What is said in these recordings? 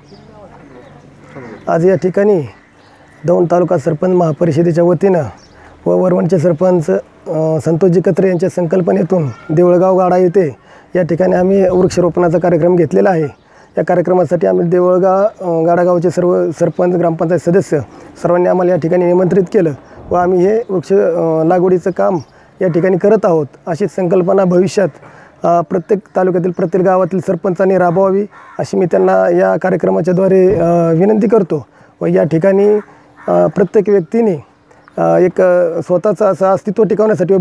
आज या ठिकाणी दौंड तालुका सरपंच महापरिषदेच्या वतीनं व वरवणचे सरपंच संतोषजी कत्रे यांच्या संकल्पनेतून देवळगाव गाडा येथे या ठिकाणी आम्ही वृक्षारोपणाचा कार्यक्रम घेतलेला आहे। या कार्यक्रमासाठी आम्ही देवळगाव गाडागावचे सर्व सरपंच ग्रामपंचायत सदस्य सर्वांनी आम्हाला या ठिकाणी निमंत्रित केलं व आम्ही हे वृक्ष लागवडीचं काम या ठिकाणी करत आहोत। अशीच संकल्पना भविष्यात प्रत्येक तालुक्यातील प्रत्येक गावातील सरपंचांनी राबवावी अशी मी त्यांना या कार्यक्रमाच्याद्वारे विनंती करतो व या ठिकाणी प्रत्येक व्यक्तीने एक स्वतःचं असं अस्तित्व टिकवण्यासाठी व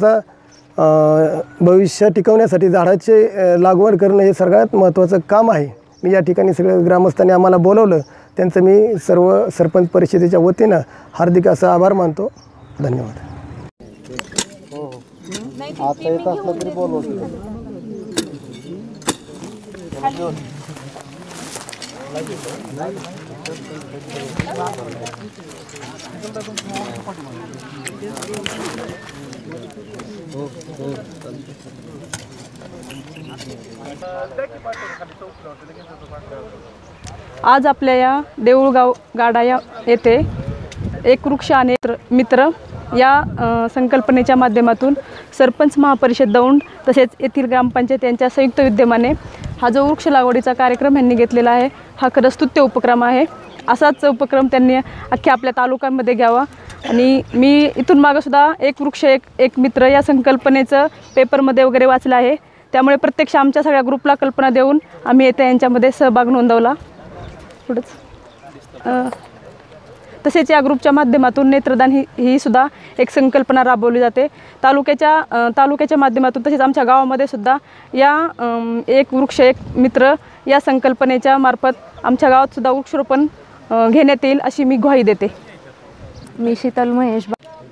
भविष्य टिकवण्यासाठी झाडाचे लागवड करणं हे सगळ्यात महत्त्वाचं काम आहे। मी या ठिकाणी सगळ्या ग्रामस्थांनी आम्हाला बोलावलं, त्यांचं मी सर्व सरपंच परिषदेच्या वतीनं हार्दिक असा आभार मानतो। धन्यवाद। आज आपल्या या देऊळगाव गाडा येथे एक वृक्ष आणि मित्र या संकल्पनेच्या माध्यमातून सरपंच महापरिषद दौंड तसेच येथील ग्रामपंचायत यांच्या संयुक्त विद्यमाने हा जो वृक्ष लागवडीचा कार्यक्रम यांनी घेतलेला आहे हा खरंच स्तुत्य उपक्रम आहे। असाच उपक्रम त्यांनी अख्ख्या आपल्या तालुक्यामध्ये घ्यावा आणि मी इथून मागं सुद्धा एक वृक्ष एक मित्र या संकल्पनेचं पेपरमध्ये वगैरे वाचलं आहे। त्यामुळे प्रत्यक्ष आमच्या सगळ्या ग्रुपला कल्पना देऊन आम्ही येथे यांच्यामध्ये सहभाग नोंदवला। पुढंच तसेच या ग्रुपच्या माध्यमातून नेत्रदान ही सुद्धा एक संकल्पना राबवली जाते तालुक्याच्या माध्यमातून। तसेच आमच्या गावामध्ये सुद्धा या एक वृक्ष एक मित्र या संकल्पनेच्या मार्फत आमच्या गावात सुद्धा वृक्षारोपण घेण्यात येईल अशी मी ग्वाही देते। मी शीतल महेश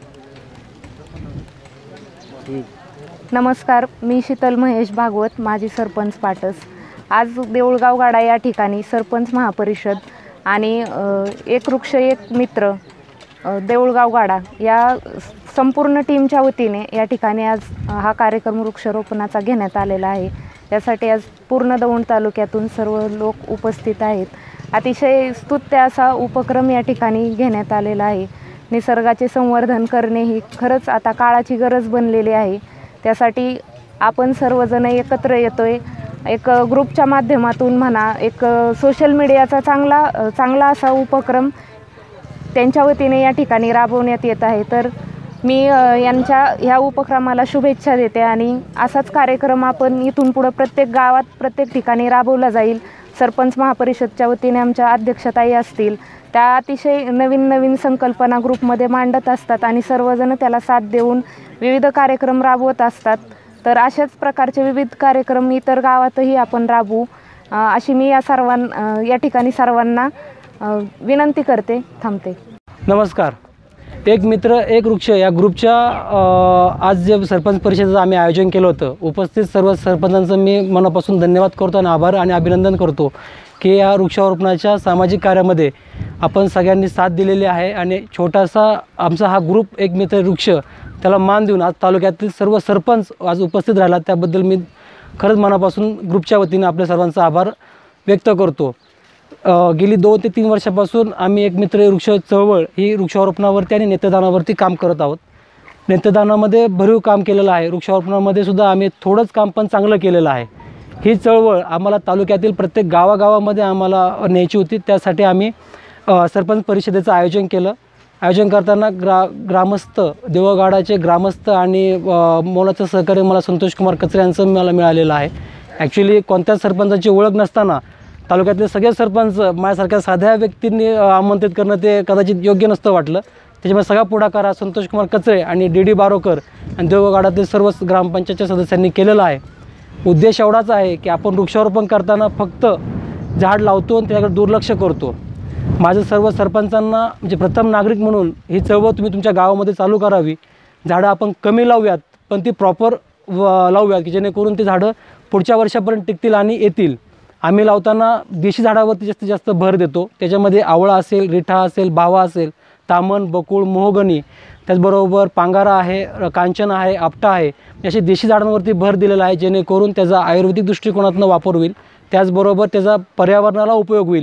नमस्कार, मी शीतल महेश भागवत, माजी सरपंच पाटस। आज देऊळगाव गाडा या ठिकाणी सरपंच महापरिषद आणि एक वृक्ष एक मित्र देऊळगाव गाडा या संपूर्ण टीमच्या वतीने या ठिकाणी आज हा कार्यक्रम वृक्षारोपणाचा घेण्यात आलेला आहे। यासाठी आज पूर्ण दौंड तालुक्यातून सर्व लोक उपस्थित आहेत। अतिशय स्तुत्य असा उपक्रम या ठिकाणी घेण्यात आलेला आहे। निसर्गाचे संवर्धन करणे ही खरंच आता काळाची गरज बनलेली आहे। त्यासाठी आपण सर्वजण एकत्र येतोय, एक ग्रुपच्या माध्यमातून म्हणा, एक सोशल मीडियाचा चांगला असा उपक्रम त्यांच्या वतीने या ठिकाणी राबवण्यात येत आहे। तर मी यांच्या ह्या उपक्रमाला शुभेच्छा देते आणि असाच कार्यक्रम आपण इथून पुढे प्रत्येक गावात प्रत्येक ठिकाणी राबवला जाईल। सरपंच महापरिषदच्या वतीने आमच्या अध्यक्षताई असतील, त्या अतिशय नवीन संकल्पना ग्रुपमध्ये मांडत असतात आणि सर्वजण त्याला साथ देऊन विविध कार्यक्रम राबवत असतात। तर अशाच प्रकारचे विविध कार्यक्रम इतर गावातही आपण राबवू अशी मी या ठिकाणी सर्वांना विनंती करते। थांबते। नमस्कार। एक मित्र एक वृक्ष या ग्रुपच्या आज जे सरपंच परिषदेचं आम्ही आयोजन केलं होतं, उपस्थित सर्व सरपंचांचं मी मनापासून धन्यवाद करतो आणि आभार आणि अभिनंदन करतो की या वृक्षारोपणाच्या सामाजिक कार्यामध्ये आपण सगळ्यांनी साथ दिलेली आहे आणि छोटासा आमचा हा ग्रुप एक मित्र वृक्ष त्याला मान देऊन आज तालुक्यातील सर्व सरपंच आज उपस्थित राहिला, त्याबद्दल मी खरंच मनापासून ग्रुपच्या वतीने आपल्या सर्वांचा आभार व्यक्त करतो। गेली 2 ते 3 वर्षापासून आम्ही एक मित्र वृक्ष चळवळ ही वृक्षारोपणावरती आणि नेत्रदानावरती काम करत आहोत। नेत्रदानामध्ये भरीव काम केलेलं आहे, वृक्षारोपणामध्ये सुद्धा आम्ही थोडंच काम पण चांगलं केलेलं आहे। ही चळवळ आम्हाला तालुक्यातील प्रत्येक गावागावामध्ये आम्हाला न्यायची होती, त्यासाठी आम्ही सरपंच परिषदेचं आयोजन केलं। आयोजन करताना ग्रामस्थ देऊळगाडाचे ग्रामस्थ आणि मोलाचं सहकार्य मला संतोषकुमार कत्रे यांचं मला मिळालेलं आहे। ॲक्च्युली कोणत्याच सरपंचाची ओळख नसताना तालुक्यातले सगळे सरपंच माझ्यासारख्या साध्या व्यक्तींनी आमंत्रित करणं ते कदाचित योग्य नसतं वाटलं। त्याच्यामुळे सगळा पुढाकार हा संतोषकुमार कत्रे आणि डी बारोकर आणि देऊळगाडातील सर्व ग्रामपंचायतच्या सदस्यांनी केलेला आहे। उद्देश एवढाच आहे की आपण वृक्षारोपण करताना फक्त झाड लावतो आणि त्याकडे दुर्लक्ष करतो। माझं सर्व सरपंचांना म्हणजे प्रथम नागरिक म्हणून ही चळवळ तुम्ही तुमच्या गावामध्ये चालू करावी। झाडं आपण कमी लावूयात पण ती प्रॉपर लावूयात की जेणेकरून ती झाडं पुढच्या वर्षापर्यंत टिकतील आणि येतील। आम्ही लावताना देशी झाडावरती जास्तीत जास्त भर देतो, त्याच्यामध्ये आवळा असेल, रिठा असेल, बावा असेल, तामण, बकुळ, मोहगणी, त्याचबरोबर पांगारा आहे, कांचन आहे, आपटा आहे, अशी देशी झाडांवरती भर दिलेला आहे जेणेकरून त्याचा आयुर्वेदिक दृष्टिकोनातून वापर होईल, त्याचबरोबर त्याचा पर्यावरणाला उपयोग होईल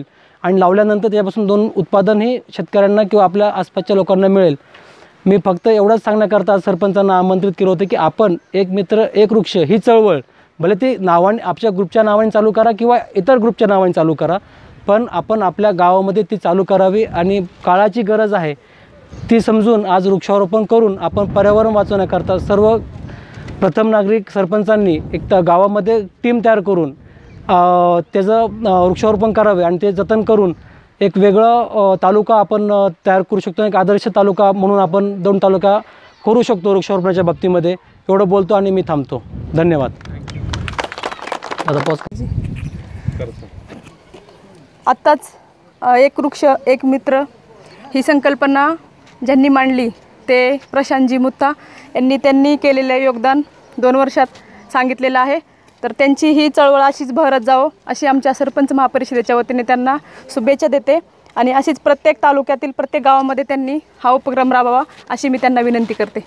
आणि लावल्यानंतर त्यापासून 2 उत्पादनही शेतकऱ्यांना किंवा आपल्या आसपासच्या लोकांना मिळेल. मी फक्त एवढंच सांगण्याकरता सांगण्याकरता आमंत्रित केलं होतं की आपण एक मित्र एक वृक्ष ही चळवळ भले ती नावाने आपल्या ग्रुपच्या नावाने चालू करा किंवा इतर ग्रुपच्या नावाने चालू करा, पण आपण आपल्या गावामध्ये ती चालू करावी आणि काळाची गरज आहे ती समजून आज वृक्षारोपण करून आपण पर्यावरण वाचवण्याकरता सर्व प्रथम नागरिक सरपंचांनी एक तर गावामध्ये टीम तयार करून त्याचं वृक्षारोपण करावे आणि ते जतन करून एक वेगळं तालुका आपण तयार करू शकतो. एक आदर्श तालुका म्हणून आपण दौंड तालुका करू शकतो वृक्षारोपणाच्या बाबतीमध्ये. एवढं बोलतो आणि मी थांबतो. धन्यवाद. आता पॉज. आत्ताच एक वृक्ष एक मित्र ही संकल्पना ज्यांनी मांडली ते प्रशांतजी मुत्ता त्यांनी केलेले योगदान 2 वर्षात सांगितलेलं आहे. तर त्यांची ही चळवळ अशीच बहरत जावो अशी आमच्या सरपंच महापरिषदेच्या वतीने त्यांना शुभेच्छा देते आणि अशीच प्रत्येक तालुक्यातील प्रत्येक गावामध्ये त्यांनी हा उपक्रम राबवावा अशी मी त्यांना विनंती करते.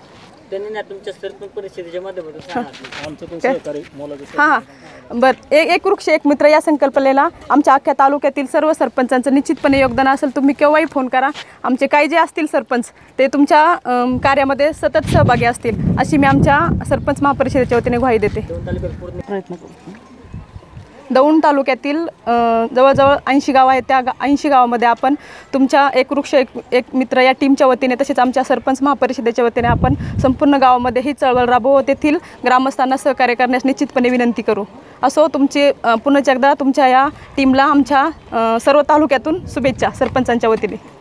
हां बरं, एक वृक्ष एक मित्र या संकल्पनेला आमच्या अख्ख्या तालुक्यातील सर्व सरपंचांचं निश्चितपणे योगदान असेल. तुम्ही केव्हाही फोन करा. आमचे काही जे असतील सरपंच ते तुमच्या कार्यामध्ये सतत सहभागी असतील अशी मी आमच्या सरपंच महापरिषदेच्या वतीने ग्वाही देते. प्रयत्न करू. दौंड तालुक्यातील जवळजवळ 80 गावं आहेत. त्या 80 गावामध्ये आपण तुमच्या एक वृक्ष एक मित्र या टीमच्या वतीने तसेच आमच्या सरपंच महापरिषदेच्या वतीने आपण संपूर्ण गावामध्ये ही चळवळ राबवू. तेथील ग्रामस्थांना सहकार्य करण्यास निश्चितपणे विनंती करू. असो तुमचे पुन्हा एकदा तुमच्या या टीमला आमच्या सर्व तालुक्यातून शुभेच्छा सरपंचांच्या वतीने.